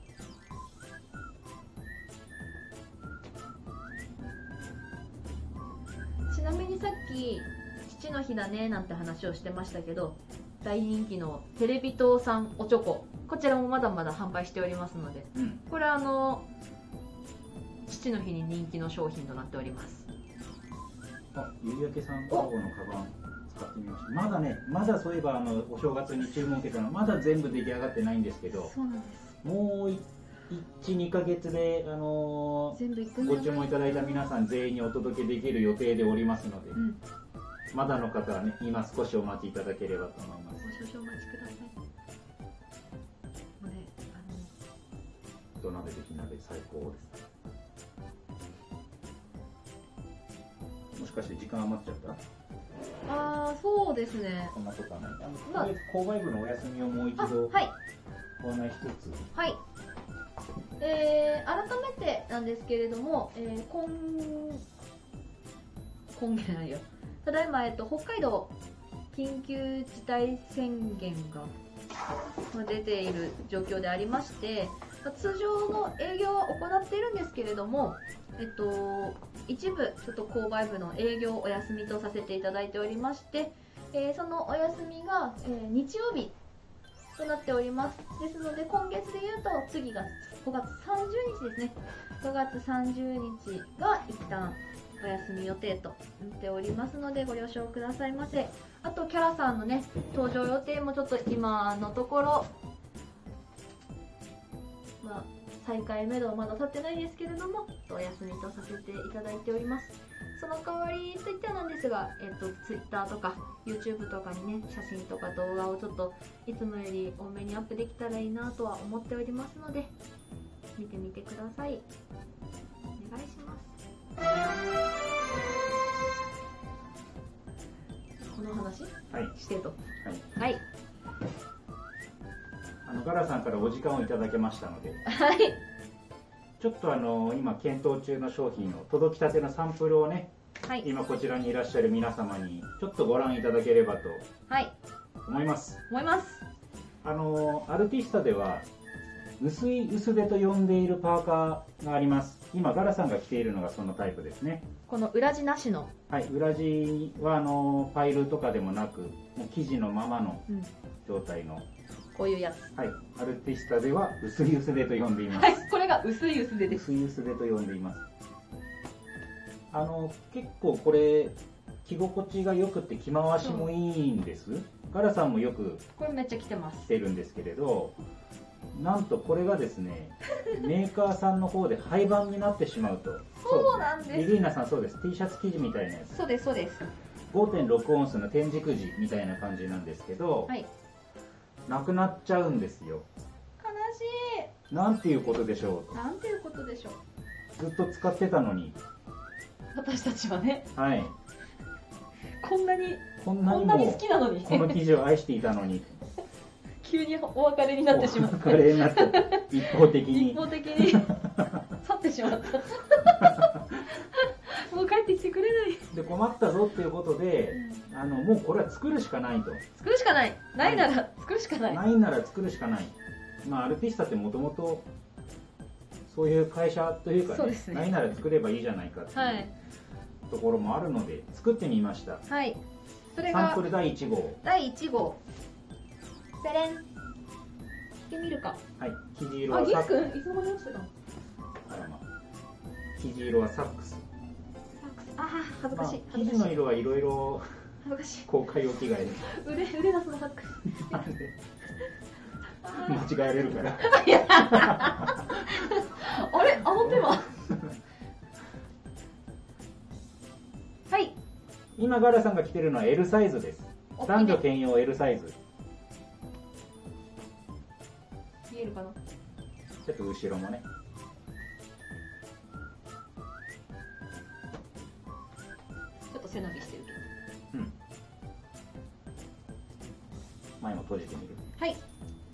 S1: ちなみにさっき父の日だねなんて話をしてましたけど、大人気のテレビ塔さんおちょこ、こちらもまだまだ販売しておりますので、これ
S4: 父の日に人気の商品となっております。
S2: あ、ゆりやけさんコラボのカバン使ってみました。まだね、まだそういえばお正月に注文受けたのまだ全部出来上がってないんですけど、
S4: そうなんです。
S2: もう1、2ヶ月で、
S4: 全部いくん
S2: ご注文いただいた皆さん全員にお届けできる予定でおりますので、
S4: うん、
S2: まだの方はね、今少しお待ちいただければと思います。
S4: 少々お待ちください。もうね、
S2: 土鍋で火鍋最高です。もしかして時間余っちゃった？
S4: そうですね。
S2: そんなことはない。購買部のお休みをもう一度ご案内しつつ。
S1: はい。改めてなんですけれども、今月ないよ。ただいま、北海道緊急事態宣言が出ている状況でありまして、通常の営業は行っているんですけれども、一部ちょっと購買部の営業をお休みとさせていただいておりまして、そのお休みが、日曜日となっております。ですので今月でいうと次が5月30日ですね。5月30日が一旦お休み予定となっておりますのでご了承くださいませ。あとキャラさんのね登場予定もちょっと今のところ再開目処はまだ立ってないですけれどもお休みとさせていただいております。その代わりといってはなんですが、Twitter とか YouTube とかにね写真とか動画をちょっといつもより多めにアップできたらいいなとは思っておりますので見てみてください。お願いします。この話、してとはい、
S2: ガラさんからお時間をいただけましたので、
S1: はい、
S2: ちょっと今検討中の商品の届きたてのサンプルをね、
S1: はい、
S2: 今こちらにいらっしゃる皆様にちょっとご覧いただければと思います。アルティスタでは薄い薄手と呼んでいるパーカーがあります。今ガラさんが着ているのがそのタイプですね。
S1: この裏地なしの、
S2: はい、裏地はパイルとかでもなくもう生地のままの状態の、
S1: こういうやつ、
S2: はい、アルティスタでは薄い薄手と呼んでいます。
S1: はい、これが薄い薄手です。
S2: 薄い薄手と呼んでいます。結構これ着心地が良くて着回しもいいんです。ガラさんもよく
S1: これめっちゃ着てます。
S2: 着てるんですけれど、なんとこれがですねメーカーさんの方で廃盤になってしまうと。
S1: そうなんです。
S2: リリーナさんそうです。 T シャツ生地みたいなやつ。
S1: そうですそうです。
S2: 5.6 オンスの天竺地みたいな感じなんですけど、
S1: はい、
S2: なくなっちゃうんですよ。
S1: 悲しい。
S2: なんていうことでしょう。
S1: なんていうことでしょう。
S2: ずっと使ってたのに、
S1: 私たちはね、
S2: はい、
S1: こんなに
S2: 好
S1: きなのに
S2: この生地を愛していたのに
S1: 急にお別れになってしまった。
S2: お別れになった。一方的に
S1: 去ってしまったもう帰ってきてくれない
S2: で困ったぞっていうことで、もうこれは作るしかないと。
S1: 作るしかない。ないなら作るしかない。
S2: ないなら作るしかない。アルティスタってもともとそういう会社というかね、ないなら作ればいいじゃないかっていうところもあるので作ってみました。
S1: はい、それが
S2: サンプル第1号。
S1: 第1号。セレン。着てみるか。
S2: はい、生地色は
S1: ギーくんいつの間に落ちてたの。
S2: あらま。生地色はサックス。
S1: 恥ずかしい。
S2: 生地の色はいろいろ
S1: 恥ずかしい。
S2: 公開お着替えで。
S1: 腕出すの恥ずかしい。
S2: 間違えれるから。
S1: あれ、あの手は。はい。
S2: 今ガラさんが着てるのは L サイズです。男女兼用 L サイズ。
S1: 見えるかな。
S2: ちょっと後ろもね。
S1: ちょっと背伸びしてるけど。
S2: 前も閉じてみる。
S1: はい。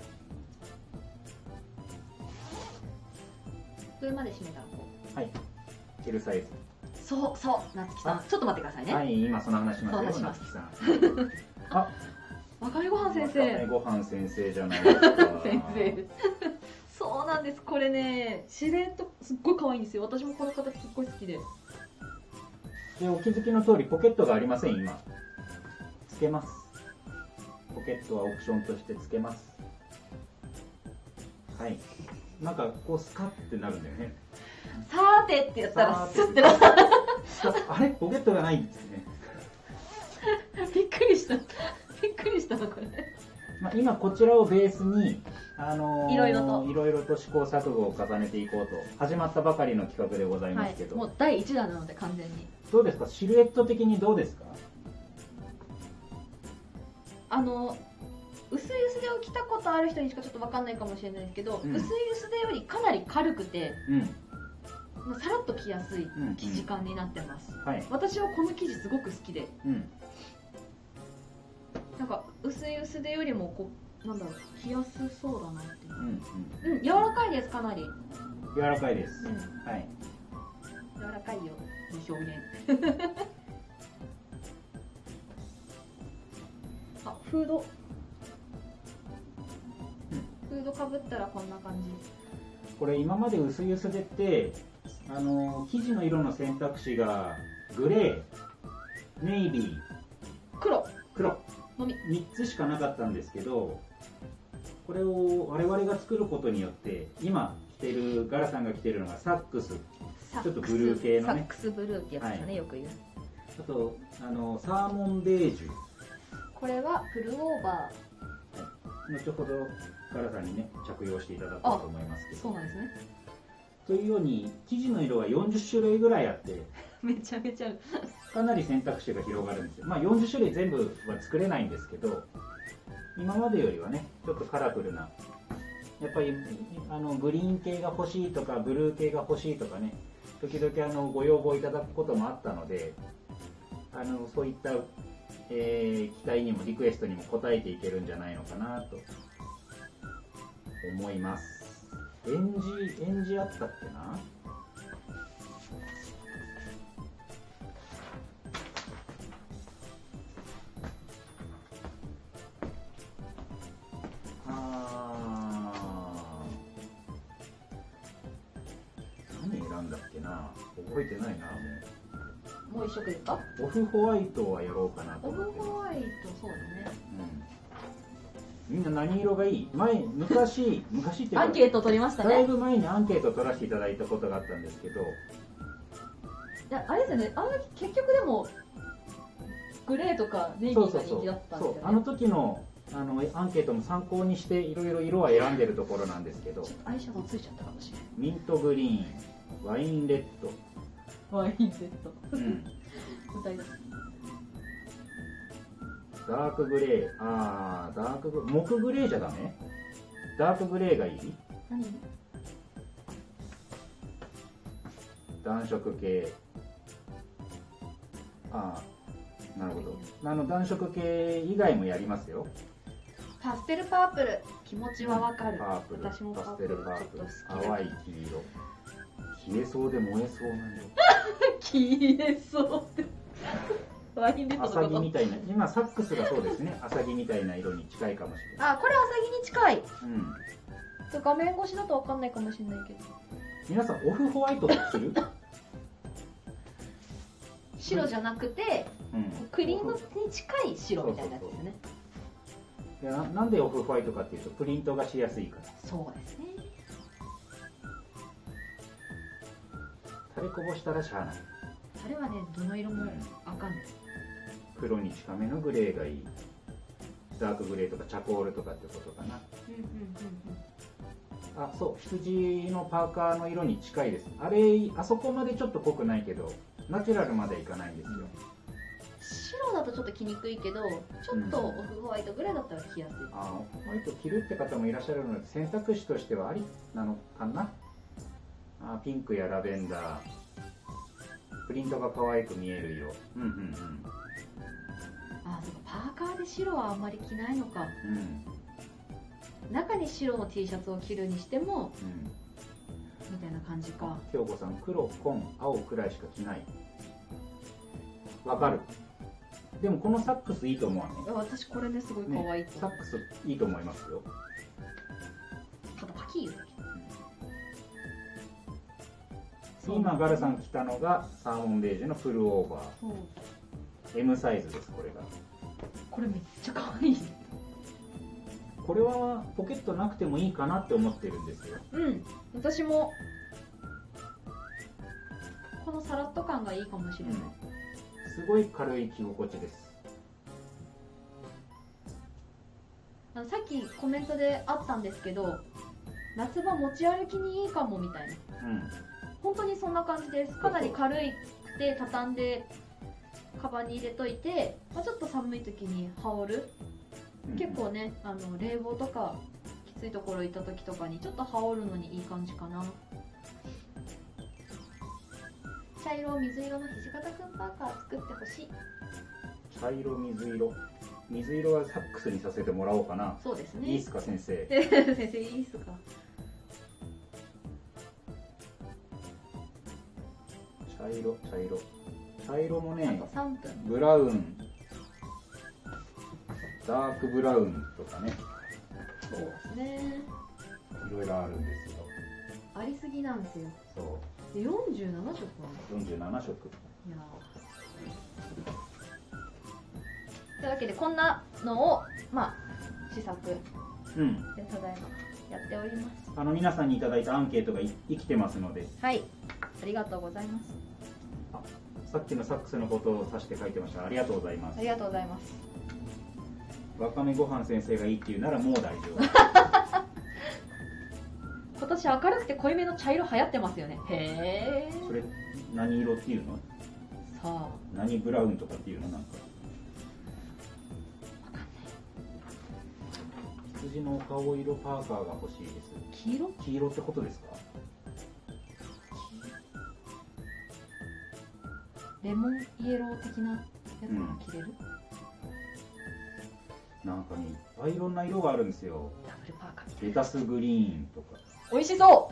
S1: 上まで締めたらこ
S2: う。はい。L サイズ。
S1: そう、夏木さん。ちょっと待ってくださいね。
S2: はい、今その話しますよ、夏木さん。あ、
S1: わかめごはん先生。
S2: わかめごはん先生じゃないですか。
S1: 先生。そうなんです。これね、シルエットすっごい可愛いんですよ。私もこの形すっごい好きで。
S2: で、お気づきの通りポケットがありません。今。つけます。ポケットはオプションとしてつけます。はい。なんかこうスカッてなるんだよね。
S1: さーてってやったらスッてなった。
S2: あれポケットがないんですね。
S1: びっくりしたなこれ。
S2: まあ、今こちらをベースに
S1: いろいろ
S2: と試行錯誤を重ねていこうと始まったばかりの企画でございますけど、
S1: もう第1弾なので完全に。
S2: どうですか、シルエット的にどうですか？
S1: 薄い薄手を着たことある人にしかちょっと分かんないかもしれないですけど、薄い薄手よりかなり軽くて、さらっと着やすい生地感になってます。私はこの生地すごく好きで、なんか薄い薄手よりもこうなんだろう、着やすそうだなっていう。柔らかいです、かなり
S2: 柔らかいです。
S1: 柔らかいよの表現。あ、フードかぶったらこんな感じ。
S2: これ今まで薄い薄手って生地の色の選択肢がグレー、ネイビー、黒
S1: のみ
S2: 3つしかなかったんですけど、これを我々が作ることによって今着てるガラさんが着てるのがサックス、ちょっとブルー系のね、
S1: サックスブルーってやつですね、よく言う。
S2: あとサーモンベージュ、
S1: これはフルオーバ
S2: ー、後ほどガラさんにね着用していただこうと思いますけど。
S1: そうなんですね。
S2: というように生地の色が40種類ぐらいあって
S1: めちゃめちゃ
S2: かなり選択肢が広がるんですよ。まあ40種類全部は作れないんですけど、今までよりはねちょっとカラフルな、やっぱりグリーン系が欲しいとかブルー系が欲しいとかね、時々ご要望いただくこともあったので、そういった、期待にもリクエストにも応えていけるんじゃないのかなと思います。エンジあったっけな。何選んだっけな、覚えてないな。
S1: もう一色ですか？
S2: オフホワイトはやろうかなと
S1: オ
S2: 思って。
S1: フホワイト、そうだね。
S2: みんな何色がいい？昔って
S1: アンケート取りましたね。
S2: だいぶ前にアンケート取らせていただいたことがあったんですけど、
S1: いやあれですよね、結局でもグレーとかネイビーが人気だったんですよね。
S2: あの時のアンケートも参考にしていろいろ色は選んでるところなんですけど、
S1: ちょっとアイシャドウついちゃったかもしれない。
S2: ミントグリーン、ワインレッド、
S1: ワインレッド、歌い出す。
S2: ダークグレー、木グレーじゃダメ？ダークグレーがいい？
S1: 何？
S2: 暖色系。なるほど。暖色系以外もやりますよ。
S1: パステルパープル、気持ちはわかる。
S2: パープル、
S1: 私もパ
S2: パステルパープル、
S1: ちょっと好きだ。
S2: 淡い黄色。消えそうで燃えそうな色。
S1: 消えそうって。ワインレッドとか。
S2: アサギみたいな、今サックスがそうですね。アサギみたいな色に近いかもしれない。
S1: これアサギに近い。画面越しだとわかんないかもしれないけど。
S2: 皆さんオフホワイトってする？
S1: 白じゃなくて、クリームに近い白みたいなやつですね。
S2: なんでオフホワイトかっていうとプリントがしやすいから。
S1: そうですね。
S2: 垂れこぼしたらしゃあない。
S1: あれはね、どの色もあかんです。
S2: 黒に近めのグレーがいい。ダークグレーとかチャコールとかってことかな。そう、羊のパーカーの色に近いです。あそこまでちょっと濃くないけどナチュラルまでいかないんですよ。
S1: 白だとちょっと着にくいけど、ちょっとオフホワイトぐらいだったら着やすい。
S2: オフホワイト着るって方もいらっしゃるので選択肢としてはありなのかな。ピンクやラベンダー、プリントが可愛く見える色。
S1: そうか、パーカーで白はあんまり着ないのか。中に白の T シャツを着るにしても、みたいな感じか。
S2: 京子さん、黒、紺、青くらいしか着ない。わかる。でもこのサックスいいと思わない？
S1: 私これね、すごい可愛いと、
S2: サックスいいと思いますよ。
S1: ただパキー
S2: 今ガルさん着たのがサーモンベージュのフルオーバー、M サイズです。
S1: これめっちゃ可愛い。
S2: これはポケットなくてもいいかなって思ってるんですよ。
S1: 私も
S4: このサラッと感がいいかもしれない。
S2: すごい軽い着心地です。
S4: さっきコメントであったんですけど、夏場持ち歩きにいいかもみたいな。本当にそんな感じです。かなり軽いくて畳んでカバンに入れといて、ちょっと寒い時に羽織る、結構ね、冷房とかきついところ行った時とかにちょっと羽織るのにいい感じかな。茶色水色の土方くんパーカー作ってほしい。
S2: 茶色水色、水色はサックスにさせてもらおうかな。
S4: そうですね。
S2: いいっすか先生。
S4: 先生いいっすか。
S2: 茶色茶色茶色もね、
S4: あと3分。
S2: ブラウン、ダークブラウンとかね、
S4: そうですね。
S2: いろいろあるんですよ。
S4: ありすぎなんですよ。
S2: そう
S4: で47色なの。
S2: 47色。
S4: いやというわけでこんなのを試作でただいまやっております。
S2: 皆さんにいただいたアンケートが生きてますので。
S4: はい、ありがとうございます。
S2: さっきのサックスのことを指して書いてました。ありがとうございます。
S4: ありがとうございます。
S2: わかめご飯先生がいいっていうならもう大丈夫。
S4: 今年明るくて濃いめの茶色流行ってますよね。へえ。
S2: それ何色っていうの？
S4: さあ。
S2: 何ブラウンとかっていうの？なんか。羊の顔色パーカーが欲しいです。
S4: 黄色？
S2: 黄色ってことですか？
S4: レモンイエロー的なやつが着れる？
S2: なんかね、いっぱいいろんな色があるんですよ。
S4: ダブルパーカー。
S2: レタスグリーンとか。
S4: 美味しそう。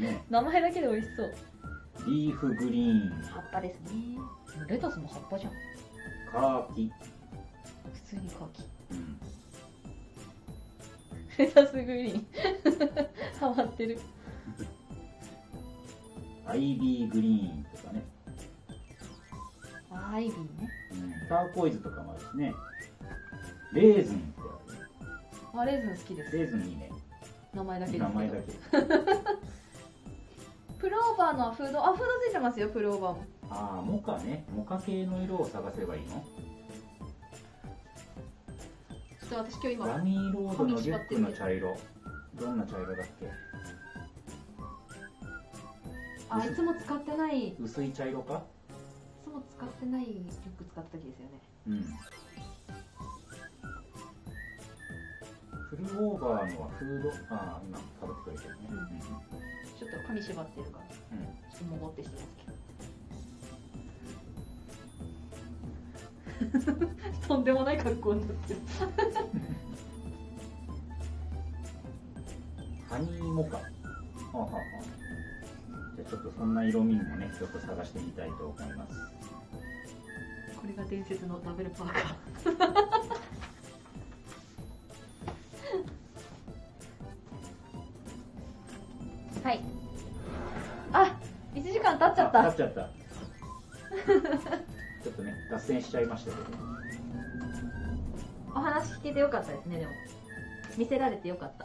S2: ね。
S4: 名前だけで美味しそう。
S2: リーフグリーン。
S4: 葉っぱですね。レタスも葉っぱじゃん。
S2: カーキ。
S4: 普通にカーキ。
S2: うん。
S4: レタスグリーン。ハマってる。
S2: アイビーグリーンとかね。
S4: アイビーね。
S2: ターコイズとかもあるしね。レーズンってある。
S4: レーズン好きです。
S2: レーズンいいね。
S4: 名前だけですけど。
S2: 名前だけ。
S4: プローバーのフード、フードついてますよ、プローバーも。
S2: モカね。モカ系の色を探せばいいの？
S4: ちょっと私今日今
S2: ラミーロードのリュックの茶色。どんな茶色だっけ？
S4: いつも使ってない。
S2: 薄い茶色か？
S4: いつも使ってないリュック使った時ですよね。
S2: うん。フルオーバーのはフード、今かぶってくれてるね。
S4: ちょっと髪縛ってるから、ちょっともごってしてますけど。とんでもない格好になってる。
S2: ハニーモカ。じゃあちょっとそんな色味もね、ちょっと探してみたいと思います。
S4: これが伝説のダブルパーカー。はい。1時間経っちゃった。
S2: 経っちゃった。ちょっとね、脱線しちゃいましたけど。
S4: お話聞けてよかったですね、でも。見せられてよかった。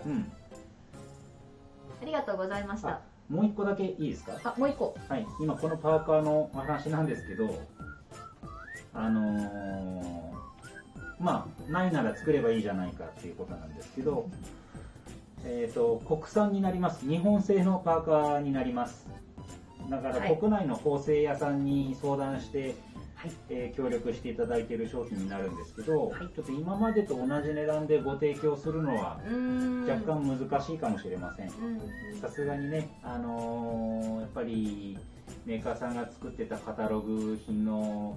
S4: ありがとうございました。
S2: もう一個だけいいですか？
S4: もう一個。
S2: はい、今このパーカーのお話なんですけど、ないなら作ればいいじゃないかっていうことなんですけど、国産になります。日本製のパーカーになります。だから国内の縫製屋さんに相談して、協力していただいている商品になるんですけど、ちょっと今までと同じ値段でご提供するのは若干難しいかもしれません。さすがにね、やっぱりメーカーさんが作ってたカタログ品の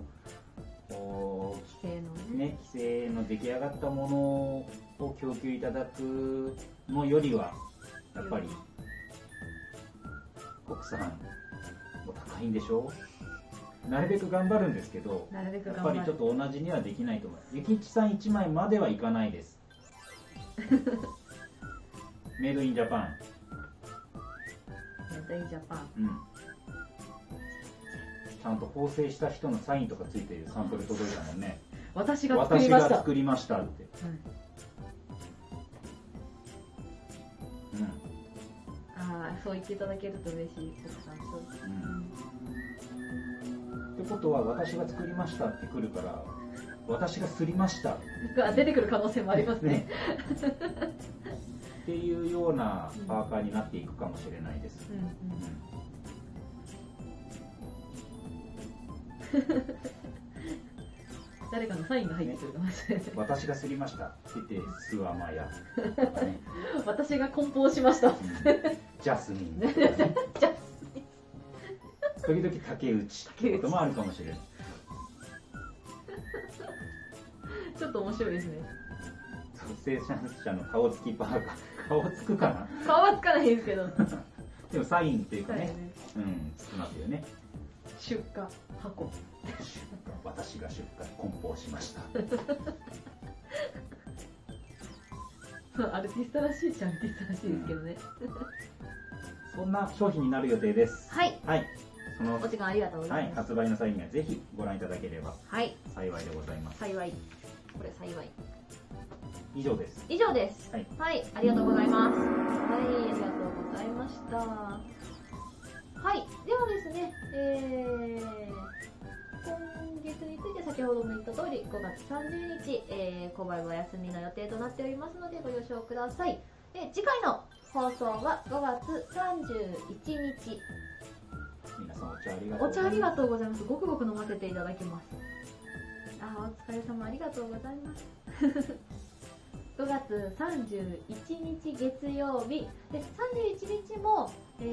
S2: 規制の出来上がったものを供給いただくのよりはやっぱり国産も高いんでしょう。なるべく頑張るんですけど、やっぱりちょっと同じにはできないと思います。ゆきちさん1枚まではいかないです。メイドインジャパン。
S4: メイドインジャパン。
S2: ちゃんと縫製した人のサインとかついているサンプル届いたもんね。
S4: 私が作りました。
S2: 私が作りましたって。
S4: そう言っていただけると嬉しい。
S2: ことは私が作りましたってくるから、私がすりました
S4: が出てくる可能性もありますね。
S2: ねっていうようなパーカーになっていくかもしれないです。
S4: 誰かのサインが入ってくるかもしれない。
S2: 私がすりましたって言ってスワマヤ、ね、
S4: 私が梱包しました、
S2: ジャスミン、
S4: ジャスミン
S2: 時々竹内ってこともあるかもしれない。
S4: ちょっと面白いですね。
S2: 生産者の顔つきパーカー、顔つくかな。
S4: 顔はつかないですけど
S2: でもサインっていうかね、つきますよね。
S4: 出荷箱、
S2: 私が出荷梱包しました
S4: アルティストらしいっちゃアルティストらしいですけどね、
S2: そんな商品になる予定です。
S4: はい、
S2: はい、その
S4: お時間ありがとうございます。
S2: 発売の際にはぜひご覧いただければ
S4: はい
S2: 幸いでございます。
S4: 幸い、これ幸い。
S2: 以上です。
S4: 以上です。
S2: はい、
S4: はい、ありがとうございます。はい、ありがとうございました。はい、ではですね、今月について先ほども言った通り、5月30日、購買は休みの予定となっておりますのでご了承ください。次回の放送は5月31日。
S2: 皆さんお茶ありがとうございます。
S4: お茶ありがとうございます。ごくごく飲ませていただきます。お疲れ様ありがとうございます。5月31日月曜日で、31日も、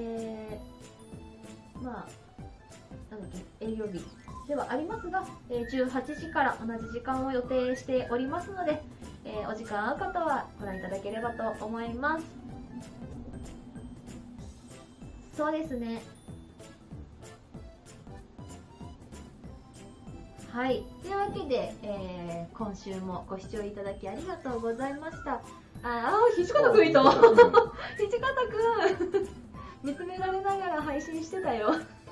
S4: まあなんだっけ、営業日ではありますが、18時から同じ時間を予定しておりますので、お時間合う方はご覧いただければと思います。そうですね。はい、というわけで、今週もご視聴いただきありがとうございました。土方くんいた。土方くん見つめられながら配信してたよ。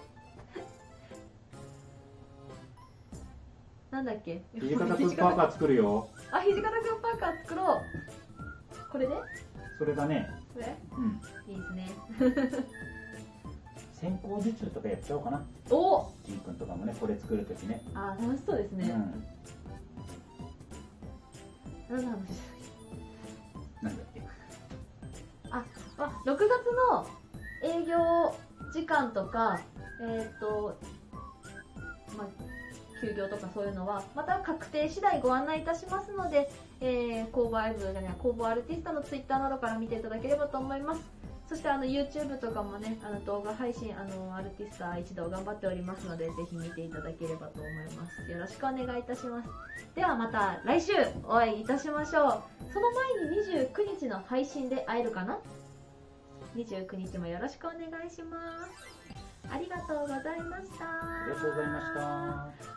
S4: なんだっけ、
S2: 土方くんパーカー作るよ。
S4: 土方くんパーカー作ろう。これで
S2: それだね。
S4: これ、いいですね。
S2: 先行受注とかやっちゃおうかな。
S4: お、
S2: ジンくんとかもね、これ作るときね。
S4: 楽しそうですね。何の話ですか。
S2: なんだっけ。
S4: 6月の営業時間とか、休業とかそういうのはまた確定次第ご案内いたしますので、工房アイブじゃない、工房アルティスタのツイッターなどから見ていただければと思います。そしてYouTube とかもね、動画配信、アルティスタ一同頑張っておりますので、ぜひ見ていただければと思います。よろしくお願いいたします。ではまた来週お会いいたしましょう。その前に29日の配信で会えるかな。29日もよろしくお願いします。ありがとうございました。
S2: ありがとうございました。